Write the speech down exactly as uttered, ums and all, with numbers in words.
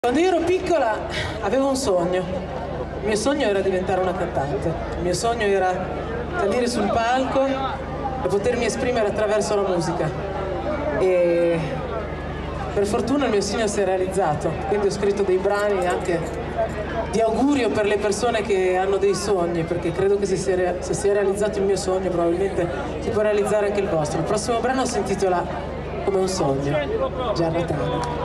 Quando io ero piccola avevo un sogno. Il mio sogno era diventare una cantante. Il mio sogno era salire sul palco e potermi esprimere attraverso la musica. E per fortuna il mio sogno si è realizzato. Quindi ho scritto dei brani anche di augurio per le persone che hanno dei sogni, perché credo che se si è, se si è realizzato il mio sogno probabilmente si può realizzare anche il vostro. Il prossimo brano si intitola Come un sogno, Già Natale.